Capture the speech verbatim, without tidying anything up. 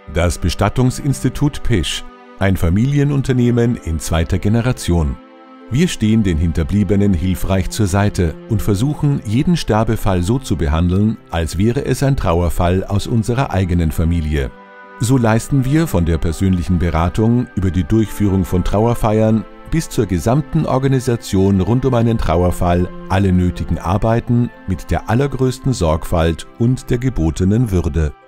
Das Bestattungsinstitut Pisch, ein Familienunternehmen in zweiter Generation. Wir stehen den Hinterbliebenen hilfreich zur Seite und versuchen, jeden Sterbefall so zu behandeln, als wäre es ein Trauerfall aus unserer eigenen Familie. So leisten wir von der persönlichen Beratung über die Durchführung von Trauerfeiern bis zur gesamten Organisation rund um einen Trauerfall alle nötigen Arbeiten mit der allergrößten Sorgfalt und der gebotenen Würde.